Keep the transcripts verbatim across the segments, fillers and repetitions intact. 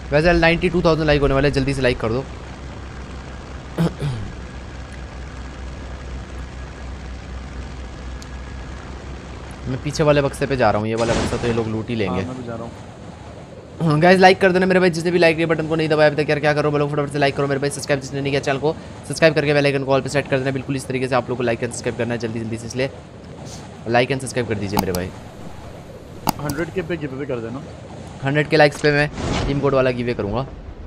वैसे ninety two thousand like होने वाले, जल्दी से लाइक कर दो। मैं पीछे वाले बक्से पे जा रहा हूँ, ये वाला बक्सा तो ये लोग लूट ही लेंगे। मैं भी जा रहा हूँ। गाइस लाइक कर देना मेरे भाई, जिसने भी लाइक के बटन को नहीं दबाया अभी तक, यार क्या करो बोलो, फटाफट से लाइक करो मेरे भाई। सब्सक्राइब जिसने नहीं किया चैनल को सब्सक्राइब करके बेल आइकन को ऑल पे सेट कर देना। बिल्कुल इस तरीके से आप लोग को लाइक एंड सब्सक्राइब करना है जल्दी जल्दी से, इसलिए लाइक एंड सब्सक्राइब कर दीजिए मेरे भाई। हंड्रेड के पे गिव अवे कर देना। हंड्रेड के लाइक्स पे मैं टीम कोड वाला गिव अवे करूँगा,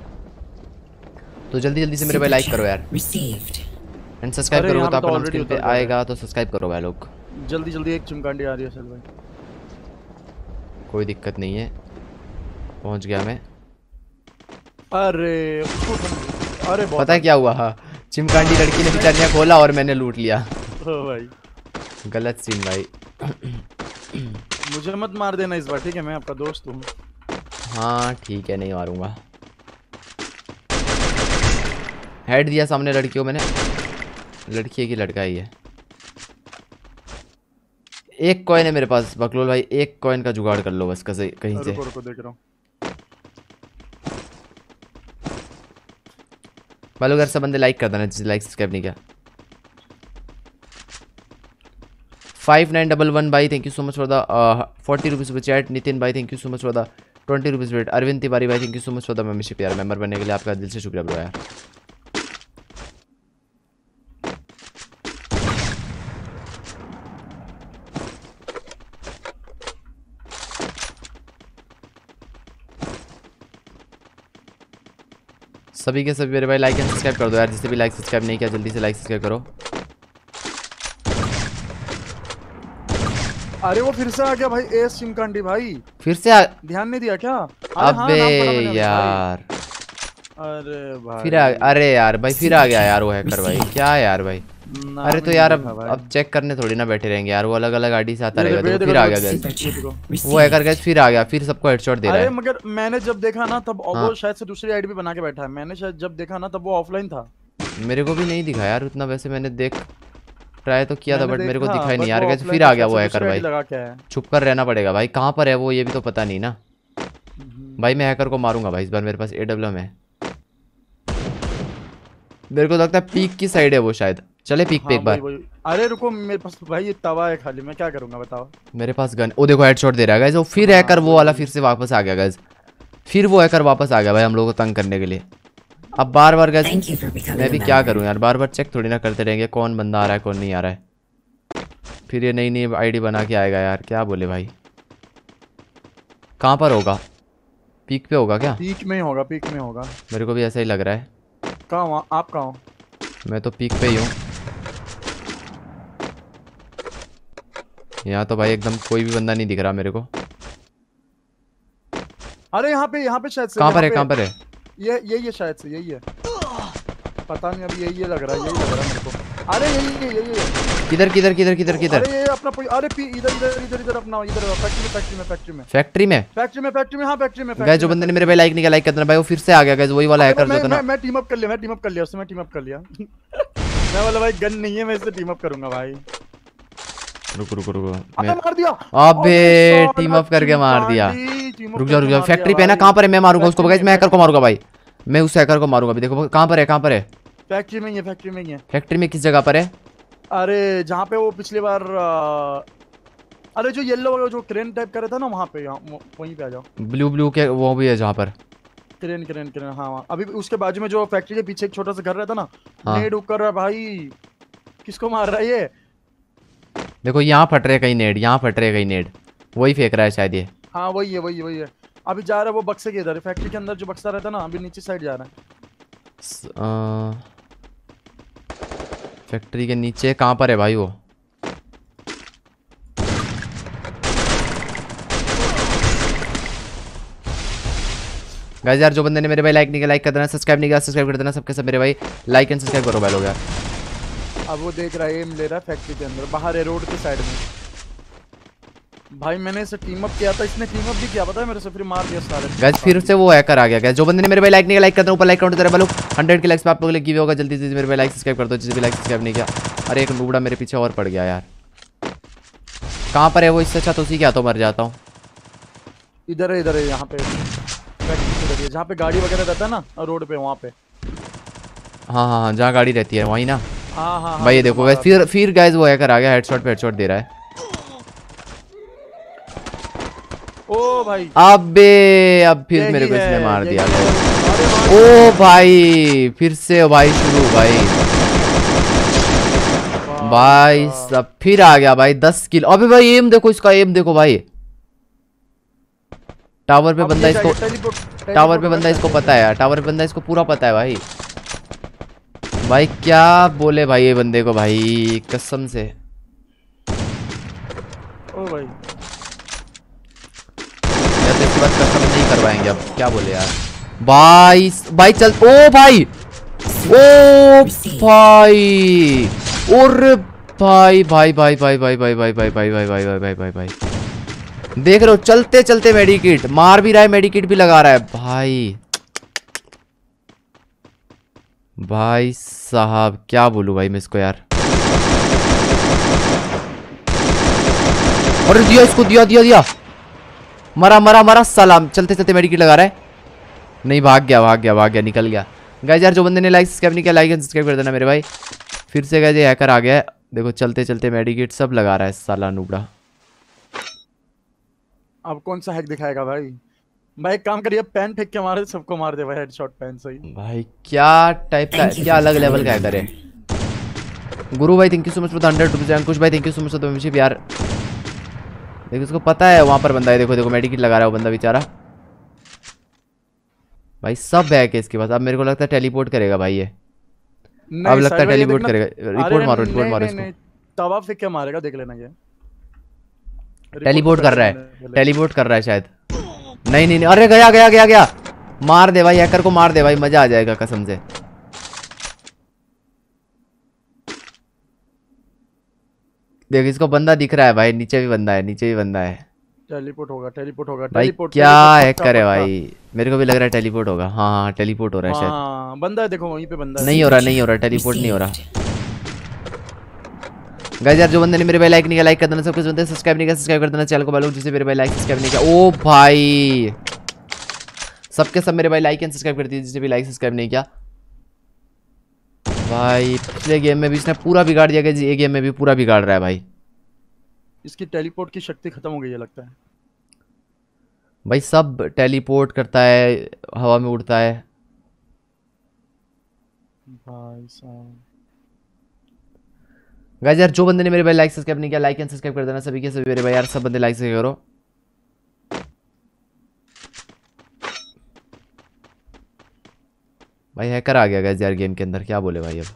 तो जल्दी जल्दी से मेरे भाई लाइक करो यार एंड सब्सक्राइब करो, तो आपका नाम स्क्रीन पे आएगा, तो सब्सक्राइब करो भाई लोग जल्दी जल्दी। एक चिमकांडी आ रही है सर भाई, कोई दिक्कत नहीं है, पहुंच गया मैं। अरे अरे पता है क्या हुआ, हाँ चिमकांडी लड़की ने बेचारियाँ खोला और मैंने लूट लिया। ओ भाई गलत सीन भाई। मुझे मत मार देना इस बार, ठीक है? मैं आपका दोस्त हूँ। हाँ ठीक है, नहीं मारूंगा। हेड दिया सामने लड़की को मैंने, लड़की है कि लड़का ही है। एक कॉइन है मेरे पास बकलोल भाई, एक कॉइन का जुगाड़ कर लो बस कहीं कहीं से। रुको रुको देख रहा हूँ। भाई अगर सब बंदे लाइक कर देना, जिसने लाइक सब्सक्राइब नहीं किया। फाइव नाइन डबल वन भाई thank you so much for the forty rupees for chat. Nitin भाई thank you so much for the twenty rupees wait. Arvind Tiwari भाई thank you so much for the membership यार, member बनने के लिए आपका दिल से शुक्रिया ब्रो यार। सभी के सभी मेरे भाई लाइक एंड सब्सक्राइब कर दो यार, जिससे भी लाइक सब्सक्राइब नहीं किया जल्दी से लाइक सब्सक्राइब करो। अरे वो फिर से आ गया भाई, एस चिमकांडी भाई फिर से आ... ध्यान नहीं दिया क्या? अबे हाँ, यार अरे भाई फिर आ... अरे यार भाई फिर आ गया यार वो हैकर भाई, क्या यार भाई। अरे तो यार अब अब चेक करने थोड़ी ना बैठे रहेंगे यार, वो अलग अलग आईडी से आता रहेगा। तो फिर आ गया गाइस, वो हैकर गाइस फिर आ गया, फिर सबको हेडशॉट दे रहा है। अरे मगर मैंने जब देखा ना तब हाँ। वो शायद से दूसरी आईडी भी बना के बैठा है। मैंने शायद जब देखा ना तब वो ऑफलाइन था, मेरे को भी नहीं दिखा यार उतना। वैसे मैंने देख ट्राई तो किया था बट मेरे को दिखा ही नहीं यार गाइस। फिर आ गया वो हैकर भाई, छुप कर रहना पड़ेगा भाई। कहाँ पर है वो ये भी तो पता नहीं ना भाई। मैं हैकर को मारूंगा भाई इस बार, मेरे पास एडब्ल्यूएम है। मेरे को लगता है पीक की साइड है वो शायद। चले पीक पे एक बार। अरे रुको मेरे पास भाई ये तवा है खाली, मैं क्या करूंगा बताओ। मेरे पास गन, ओ देखो हेडशॉट दे रहा है गाइस। वो फिर हैकर वो वाला फिर से वापस आ गया गाइस, फिर वो हैकर वापस आ गया भाई हम लोगों को तंग करने के लिए। अब बार बार गाइस मैं भी क्या करूं यार, बार बार चेक थोड़ी ना करते रहेंगे कौन बंदा आ रहा है कौन नहीं आ रहा है। फिर ये नई नई आईडी बना के आएगा यार, क्या बोले भाई। कहाँ पर होगा, पीक पे होगा क्या? पीक में ही होगा, पीक में होगा, मेरे को भी ऐसा ही लग रहा है। कहाँ हो आप? कहाँ हो? मैं तो पीक पे ही हूँ यहाँ तो भाई एकदम कोई भी बंदा नहीं दिख रहा मेरे को। अरे यहाँ पे यहाँ पे शायद से। कहाँ पर है, कहाँ पर है? ये यही है शायद से, यही है, पता नहीं अभी यही है लग रहा है, यही लग रहा है मेरे को। अरे यही है यही है। किधर किधर किधर किधर किधर? अरे ये अपना, अरे इधर इधर इधर इधर अपना इधर फैक्ट्री में फैक्ट्री में फैक्ट्री में फैक्ट्री में फैक्ट्री में फैक्ट्री में हाँ फैक्ट्री में। गाइस जो बंदे ने मेरे पे लाइक नहीं किया लाइक कर देना भाई, वो फिर से आ गया गाइस, वही वाला हैकर जो था ना। मैं टीम अप कर लिया, मैं टीम अप कर लिया उससे, मैं टीम अप कर लिया। मैं वाला भाई गन नहीं है, मैं इससे टीम अप करूंगा भाई। रुको रुको रुको मैं मार दिया। अबे टीम अप करके मार दिया। रुक जा रुक जा, फैक्ट्री पे ना। कहां पर है? मैं मारूंगा उसको गाइस, मैं हैकर को मारूंगा भाई, मैं उस हैकर को मारूंगा अभी। देखो कहां पर है, कहां पर है? फैक्ट्री में ही है, फैक्ट्री में ही है। फैक्ट्री में किस जगह पर है? अरे जहां पे वो पिछली बार, अरे जो येलो जो क्रेन टाइप कर रहा था ना वहां पे, वहीं पे आ जाओ। ब्लू ब्लू के वो भी है जहां पर क्रेन क्रेन क्रेन हाँ अभी उसके बाजू में जो फैक्ट्री के पीछे एक छोटा सा घर रहता ना। हाँ। नेड कर रहा है भाई, किसको मार रहा है ये? देखो यहाँ फट रहे कहीं नेड, यहाँ फट रहे कहीं नेड, वही फेंक रहा है शायद ये। हाँ वही है वही है वही है। अभी जा रहा है वो बक्से के इधर, फैक्ट्री के अंदर जो बक्सा रहता ना, अभी नीचे साइड जा रहा है। फैक्ट्री के नीचे कहाँ पर है भाई वो? गाइस यार जो बंदे ने मेरे भाई लाइक नहीं किया लाइक कर देना, सब्सक्राइब नहीं किया सब्सक्राइब कर देना। सबके सब मेरे भाई लाइक एंड सब्सक्राइब करो भाई लोग यार। अब वो देख रहा है, एम ले रहा है फैक्ट्री के अंदर, बाहर है रोड के साइड में। भाई मैंने इसे टीम अप किया था, इसने टीम अप भी किया, पता है मेरे से, फिर मार दिया सारे। गाइस फिर से वो हैकर आ गया। गाइस जो बंदे ने मेरे भाई लाइक नहीं किया लाइक कर देना, ऊपर लाइक काउंट दे रहा है भाई लोग। हंड्रेड के लाइक्स पे आप लोग के लिए गिव होगा, जल्दी से मेरे भाई लाइक सब्सक्राइब कर दो, जिसे भी लाइक सब्सक्राइब नहीं किया। अरे एक नूबड़ा मेरे पीछे और पड़ गया यार, कहाँ पर है वो? इससे अच्छा तो उसी के हाथों मर जाता हूँ। इधर है इधर है, यहाँ पे फैक्ट्री है, जहाँ पे गाड़ी वगैरह रहता है ना रोड पे, वहाँ पे। हाँ हाँ हाँ, जहाँ गाड़ी रहती है वहीं ना। हाँ हाँ हाँ, भाई ये देखो गाइस, फिर फिर गाइस वो हैकर आ गया, हेडशॉट पे हेडशॉट दे रहा है। ओ भाई, अबे अब फिर मेरे यही को इसने है, मार यही दिया। है। अरे ओ भाई फिर से भाई शुरू भाई। भाई सब फिर आ गया भाई, दस किल। अबे भाई एम देखो, इसका एम देखो भाई। टावर पे बंदा इसको, टावर पे बंदा इसको पता है यार, टावर पे बंदा इसको पूरा पता है भाई। भाई क्या बोले भाई ये बंदे को भाई, कसम से। ओ भाई या तो इसके बाद कसम नहीं करवाएंगे अब, क्या बोले यार। भाई भाई चल, ओ भाई, ओ भाई, और भाई भाई भाई भाई भाई भाई भाई भाई भाई भाई भाई भाई भाई भाई भाई देख रहे हो, चलते चलते मेडिकिट मार भी रहा है, मेडिकिट भी लगा रहा है भाई। भाई साहब क्या बोलूं भाई मैं इसको यार। अरे दिया इसको, दिया दिया दिया, मरा मरा मरा, सलाम। चलते चलते मेडिकिट लगा रहा है, नहीं भाग गया भाग गया भाग गया, निकल गया। गाइस यार जो बंदे ने लाइक सब्सक्राइब नहीं किया, लाइक एंड सब्सक्राइब कर देना मेरे भाई। फिर से गाइस ये हैकर आ गया है, देखो चलते चलते मेडिकिट सब लगा रहा है साला नूबड़ा। अब कौन सा हैक दिखाएगा भाई। भाई एक काम करिए, पेन फेंक के मारे, सबको मार दे भाई, हेडशॉट पेन सही। भाई क्या टाइप का, क्या अलग लेवल का हैकर है। गुरु भाई thank you so much for the hundred rupees. Ankush भाई thank you so much for the membership यार। देखो इसको पता है वहां पर बंदा है, देखो देखो मेडिकिट लगा रहा है वो बंदा बेचारा। भाई सब बैक है इसके पास। अब मेरे को लगता है टेलीपोर्ट करेगा भाई ये, अब लगता है टेलीपोर्ट करेगा। रिपोर्ट मारो, रिपोर्ट मारो इसको। तवा फेंक के मारेगा, देख लेना ये। टेलीपोर्ट कर रहा है, टेलीपोर्ट कर रहा है शायद। नहीं नहीं नहीं, अरे गया गया गया गया, मार दे भाई हैकर को, मार दे भाई, मजा आ जाएगा कसम से। देख इसको बंदा दिख रहा है भाई, नीचे भी बंदा है, नीचे भी बंदा है। टेलीपोर्ट होगा, टेलीपोर्ट होगा, भाई टेलीपोर्ट, क्या टेलीपोर्ट, हैकर है पक्का, भाई, मेरे को भी लग रहा है टेलीपोर्ट होगा। हाँ हाँ टेलीपोर्ट हो रहा है शायद। हाँ बंदा है, देखो वहीं पे बंदा है। नहीं हो रहा, नहीं हो रहा, टेलीपोर्ट नहीं हो रहा। गाइस यार जो बंदे ने मेरे भाई लाइक नहीं किया, लाइक कर देना। सब कुछ बंदे सब्सक्राइब नहीं किया, सब्सक्राइब कर देना चैनल को भाई लोग, जिसे मेरे भाई लाइक सब्सक्राइब नहीं किया। ओ भाई सबके सब मेरे भाई लाइक एंड सब्सक्राइब कर दीजिए, जिसे भी लाइक सब्सक्राइब नहीं किया। भाई पिछले गेम में भी इसने पूरा बिगाड़ दिया, ये गेम में भी पूरा बिगाड़ रहा है भाई। इसकी टेलीपोर्ट की शक्ति खत्म हो गई है लगता है भाई, सब टेलीपोर्ट करता है, हवा में उड़ता है भाई साहब। गाइस यार जो बंदे ने मेरे भाई लाइक सब्सक्राइब नहीं किया, लाइक एंड सब्सक्राइब कर देना सभी के सभी मेरे भाई यार, सब बंदे लाइक से करो। भाई हैकर आ गया गाइस यार गेम के अंदर, क्या बोले भाई अब।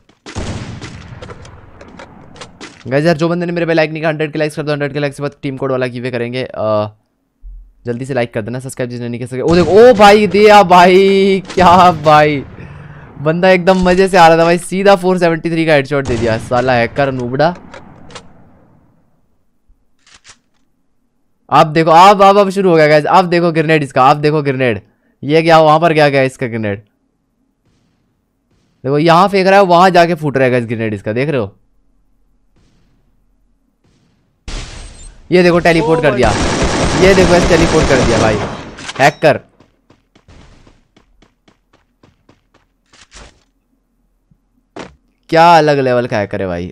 गाइस यार जो बंदे ने मेरे भाई लाइक नहीं किया, हंड्रेड के लाइक्स कर दो, हंड्रेड के लाइक्स के बाद टीम कोड वाला गिवे करेंगे। आ, जल्दी से लाइक कर देना, सब्सक्राइब जिसने नहीं कर सके। ओ देखो, ओ भाई दिया भाई, क्या भाई बंदा एकदम मजे से आ रहा था भाई, सीधा फोर सेवेंटी थ्री का हेडशॉट दे दिया साला हैकर नूबड़ा। आप देखो, आप अब अब शुरू हो गया गाइस, आप देखो ग्रेनेड इसका, आप देखो ग्रेनेड, ये क्या वहां पर क्या गया इसका ग्रेनेड, देखो यहां फेंक रहा है, वहां जाके फूट रहा है गाइस ग्रेनेड इसका, देख रहे हो। ये देखो टेलीपोर्ट कर दिया, ये देखो ऐसे टेलीपोर्ट कर दिया भाई हैकर। क्या अलग लेवल का हैकर है भाई।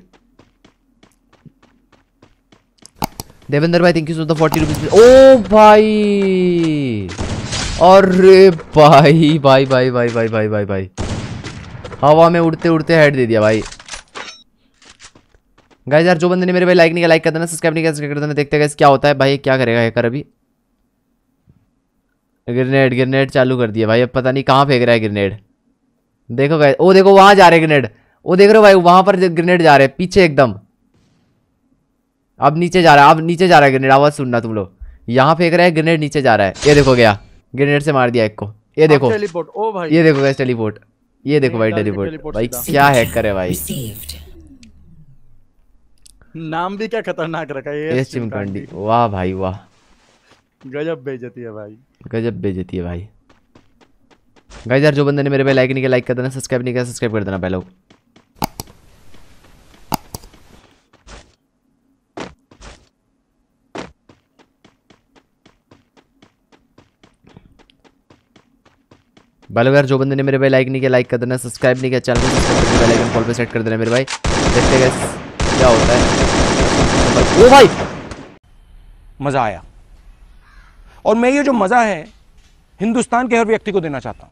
देवेंद्र भाई thank you so the forty rupees. ओ भाई, अरे भाई भाई भाई भाई भाई भाई भाई भाई हवा में उड़ते उड़ते हेड दे दिया भाई। गाइस यार जो बंदे ने मेरे भाई लाइक नहीं किया, लाइक कर देना, सब्सक्राइब नहीं किया, सब्सक्राइब कर देना। देखते हैं क्या होता है भाई, क्या करेगा हैकर अभी। ग्रेनेड, ग्रेनेड चालू कर दिया भाई, अब पता नहीं कहाँ फेंक रहा है ग्रेनेड। देखो गाइस, ओ देखो वहां जा रहे ग्रेनेड, ओ देख रहे हो भाई वहां पर ग्रेनेड जा रहे हैं पीछे एकदम। अब नीचे जा रहा है, अब नीचे जा रहा है ग्रेनेड, आवाज सुनना तुम लोग, यहाँ फेंक रहा है ग्रेनेड, नीचे जा रहा है। ये देखो गया, ग्रेनेड से मार दिया एक को। ये देखो टेलीपोर्ट, ओ भाई ये देखो गाइस टेलीपोर्ट, ये देखो भाई टेलीपोर्ट। भाई क्या हैकर है भाई, नाम भी क्या खतरनाक रखा है ये चिमकंडी। वाह भाई वाह, गजब बेइज्जती है भाई, गजब बेइज्जती है भाई। गाइस यार जो बंदे ने मेरे पे लाइक नहीं किया, लाइक कर देना, सब्सक्राइब नहीं किया, सब्सक्राइब कर देना पहले। बालो यार जो बंदे ने मेरे भाई लाइक नहीं किया लाइक कर देना, सब्सक्राइब नहीं किया चैनल को सब्सक्राइब करके बेल आइकन कॉल पे सेट कर देना मेरे भाई। देखते हैं क्या होता है। ओ भाई मजा आया, और मैं ये जो मजा है हिंदुस्तान के हर व्यक्ति को देना चाहता हूं।